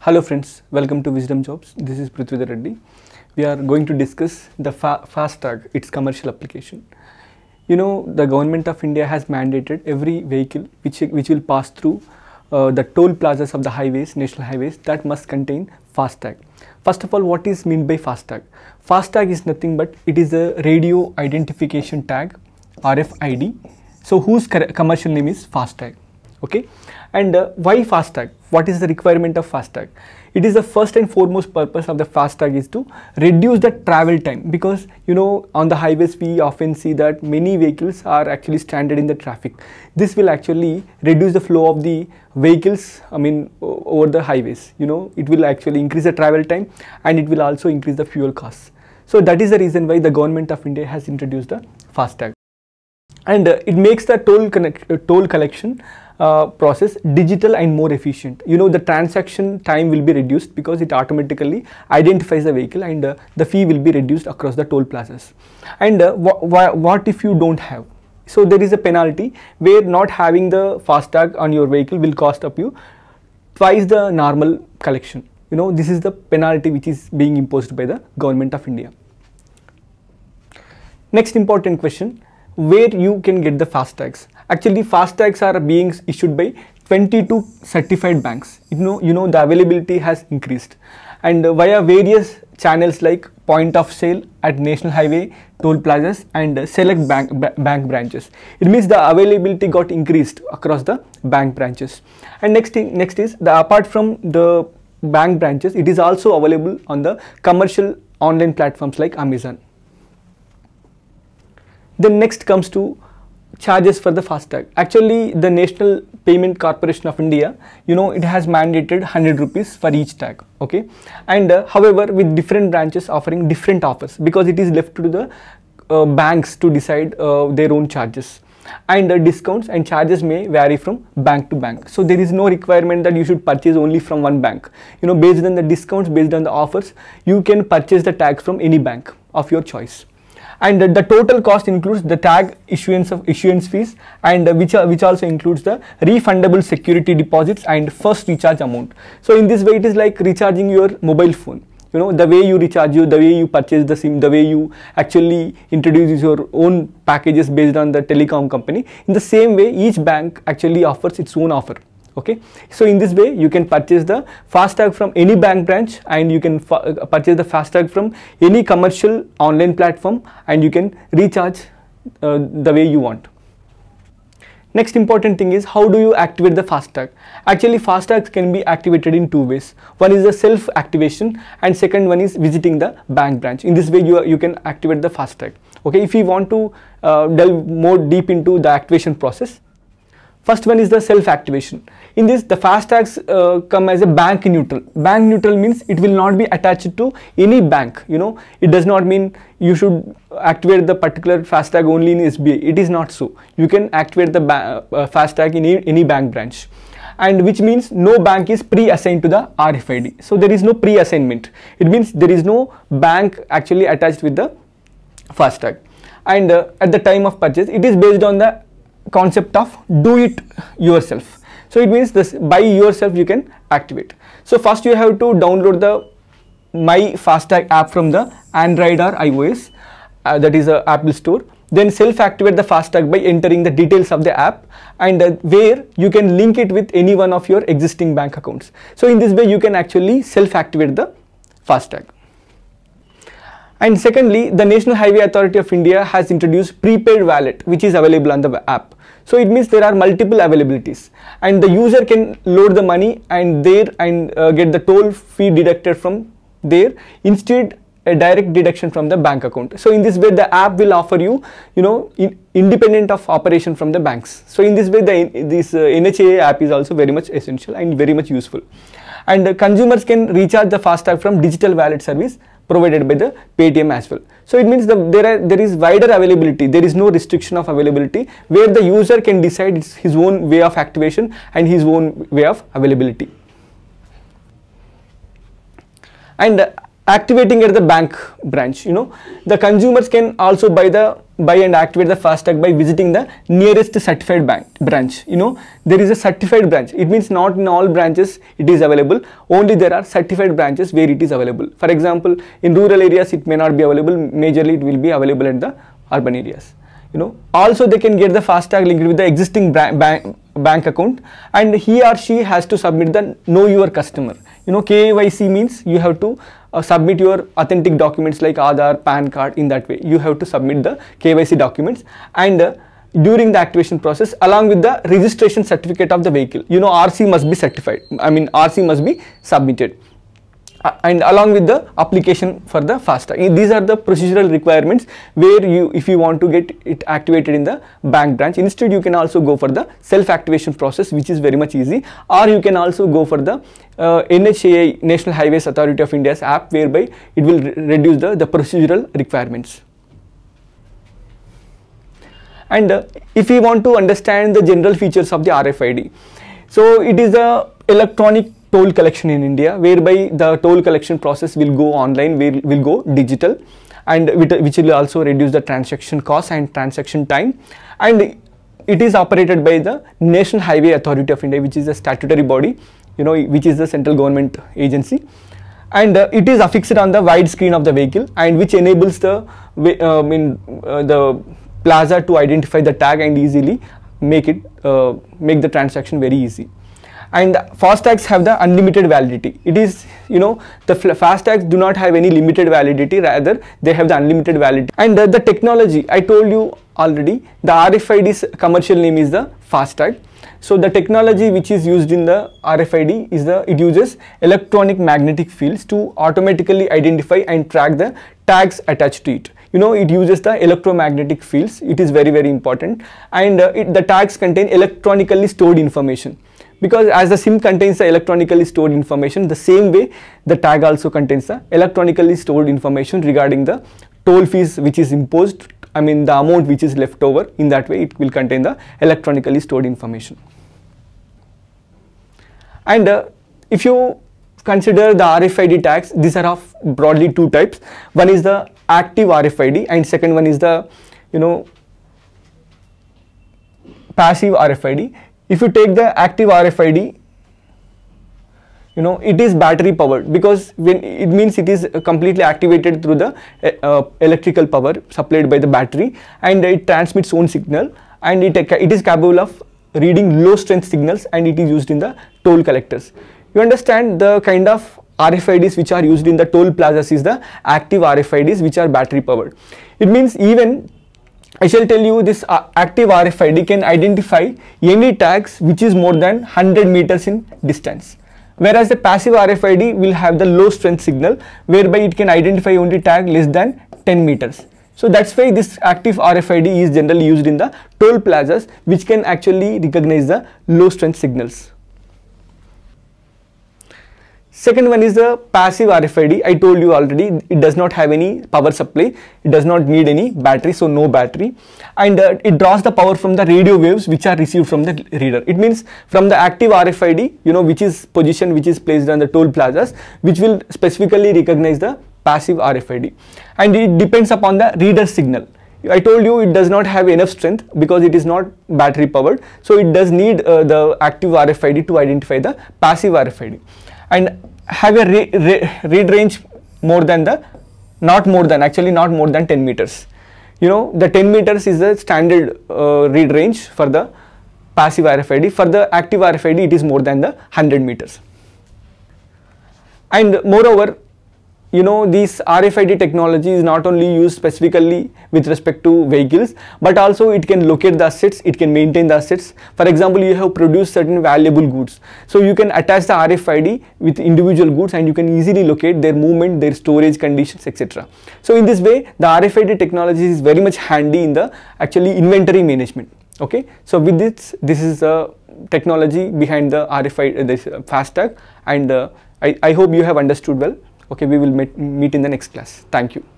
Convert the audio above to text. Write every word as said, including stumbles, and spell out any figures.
Hello friends, welcome to Wisdom Jobs. This is Prithvidhar Reddy. We are going to discuss the fa Fastag, its commercial application. You know, the government of India has mandated every vehicle which, which will pass through uh, the toll plazas of the highways, national highways, that must contain Fastag. First of all, what is meant by Fastag? Fastag is nothing but it is a radio identification tag, R F I D. So whose commercial name is Fastag. Okay, and uh, why Fastag? What is the requirement of Fastag? It is the first and foremost purpose of the Fastag is to reduce the travel time, because you know on the highways we often see that many vehicles are actually stranded in the traffic. This will actually reduce the flow of the vehicles, I mean over the highways. You know, it will actually increase the travel time and it will also increase the fuel costs. So that is the reason why the government of India has introduced the Fastag. And uh, it makes the toll, connect, uh, toll collection uh, process digital and more efficient. You know, the transaction time will be reduced because it automatically identifies the vehicle, and uh, the fee will be reduced across the toll plazas. And uh, wh wh what if you don't have? So there is a penalty where not having the Fastag on your vehicle will cost up you twice the normal collection. You know, this is the penalty which is being imposed by the government of India. Next important question, where you can get the Fastags. Actually, Fastags are being issued by twenty-two certified banks. You know, you know the availability has increased, and uh, via various channels like point of sale at national highway, toll plazas, and uh, select bank bank branches. It means the availability got increased across the bank branches. And next thing, next is the apart from the bank branches, it is also available on the commercial online platforms like Amazon. Then next comes to charges for the Fastag. Actually, the National Payment Corporation of India, you know, it has mandated one hundred rupees for each tag. Okay, and uh, however, with different branches offering different offers, because it is left to the uh, banks to decide uh, their own charges, and uh, discounts and charges may vary from bank to bank. So there is no requirement that you should purchase only from one bank. You know, based on the discounts, based on the offers, you can purchase the tags from any bank of your choice. And uh, the total cost includes the tag issuance of issuance fees, and uh, which, uh, which also includes the refundable security deposits and first recharge amount. So in this way, it is like recharging your mobile phone. You know, the way you recharge you, the way you purchase the SIM, the way you actually introduce your own packages based on the telecom company. In the same way, each bank actually offers its own offer. Okay, so in this way you can purchase the Fastag from any bank branch, and you can purchase the Fastag from any commercial online platform, and you can recharge uh, the way you want. Next important thing is, how do you activate the Fastag? Actually, Fastags can be activated in two ways. One is the self activation, and second one is visiting the bank branch. In this way you, you can activate the Fastag. Okay, if you want to uh, delve more deep into the activation process, first one is the self-activation. In this, the Fastags uh, come as a bank neutral. Bank neutral means it will not be attached to any bank. You know, it does not mean you should activate the particular Fastag only in S B I. It is not so. You can activate the uh, Fastag in any, any bank branch, and which means no bank is pre-assigned to the R F I D. So there is no pre-assignment. It means there is no bank actually attached with the Fastag. And uh, at the time of purchase, it is based on the concept of do it yourself. So it means this by yourself you can activate. So first you have to download the My Fastag app from the Android or iOS, uh, that is a Apple store. Then self activate the Fastag by entering the details of the app, and uh, where you can link it with any one of your existing bank accounts. So in this way you can actually self activate the Fastag. And secondly, the National Highway Authority of India has introduced prepaid wallet, which is available on the app. So it means there are multiple availabilities, and the user can load the money and there and uh, get the toll fee deducted from there, instead a direct deduction from the bank account. So in this way the app will offer you, you know, in, independent of operation from the banks. So in this way the this uh, N H A app is also very much essential and very much useful. And uh, consumers can recharge the Fastag from digital wallet service provided by the Paytm as well. So it means the, there are there is wider availability. There is no restriction of availability, where the user can decide his own way of activation and his own way of availability. And uh, activating at the bank branch, you know, the consumers can also buy the buy and activate the Fastag by visiting the nearest certified bank branch. You know, there is a certified branch. It means not in all branches it is available. Only there are certified branches where it is available. For example, in rural areas it may not be available. Majorly it will be available at the urban areas. You know, also they can get the Fastag linked with the existing bank bank account, and he or she has to submit the know your customer. You know, K Y C means you have to uh, submit your authentic documents like Aadhaar, PAN card. In that way you have to submit the K Y C documents, and uh, during the activation process, along with the registration certificate of the vehicle, you know, R C must be certified, I mean R C must be submitted, uh, and along with the application for the Fastag. These are the procedural requirements where you, if you want to get it activated in the bank branch. Instead you can also go for the self activation process, which is very much easy, or you can also go for the uh, N H A I, National Highways Authority of India's app, whereby it will re reduce the, the procedural requirements. And uh, if we want to understand the general features of the R F I D, so it is a electronic toll collection in India, whereby the toll collection process will go online, will, will go digital, and which will also reduce the transaction cost and transaction time. And it is operated by the National Highway Authority of India, which is a statutory body, you know, which is the central government agency, and uh, it is affixed on the wide screen of the vehicle, and which enables the uh, in, uh, the plaza to identify the tag and easily make it uh, make the transaction very easy. And Fastags have the unlimited validity. It is, you know, the Fastags do not have any limited validity, rather they have the unlimited validity. And uh, the technology, I told you already, the R F I D's commercial name is the Fastag. So the technology which is used in the R F I D is the, it uses electronic magnetic fields to automatically identify and track the tags attached to it. You know, it uses the electromagnetic fields. It is very very important, and uh, it, the tags contain electronically stored information. Because as the SIM contains the electronically stored information, the same way the tag also contains the electronically stored information regarding the toll fees which is imposed, I mean the amount which is left over. In that way it will contain the electronically stored information. And uh, if you consider the R F I D tags, these are of broadly two types. One is the active R F I D, and second one is the, you know, passive R F I D. If you take the active R F I D, you know, it is battery powered, because when it means it is completely activated through the uh, electrical power supplied by the battery, and it transmits own signal, and it, it is capable of reading low strength signals, and it is used in the toll collectors. You understand the kind of R F I Ds which are used in the toll plazas is the active R F I Ds, which are battery powered. It means even I shall tell you, this uh, active R F I D can identify any tags which is more than one hundred meters in distance, whereas the passive R F I D will have the low strength signal, whereby it can identify only tag less than ten meters. So that's why this active R F I D is generally used in the toll plazas, which can actually recognize the low strength signals. Second one is the passive R F I D. I told you already, it does not have any power supply, it does not need any battery, so no battery, and uh, it draws the power from the radio waves which are received from the reader. It means from the active R F I D, you know, which is position which is placed on the toll plazas, which will specifically recognize the passive R F I D, and it depends upon the reader signal. I told you it does not have enough strength because it is not battery powered, so it does need uh, the active R F I D to identify the passive R F I D, and have a re re read range more than the, not more than, actually not more than ten meters. You know, the ten meters is the standard uh, read range for the passive R F I D. For the active R F I D, it is more than the one hundred meters. And moreover, you know, this R F I D technology is not only used specifically with respect to vehicles, but also it can locate the assets, it can maintain the assets. For example, you have produced certain valuable goods, so you can attach the R F I D with individual goods, and you can easily locate their movement, their storage conditions, et cetera. So in this way, the R F I D technology is very much handy in the actually inventory management. Okay, so with this, this is the technology behind the R F I D, uh, this uh, Fastag, and uh, I, I hope you have understood well. Okay, we will meet, meet in the next class. Thank you.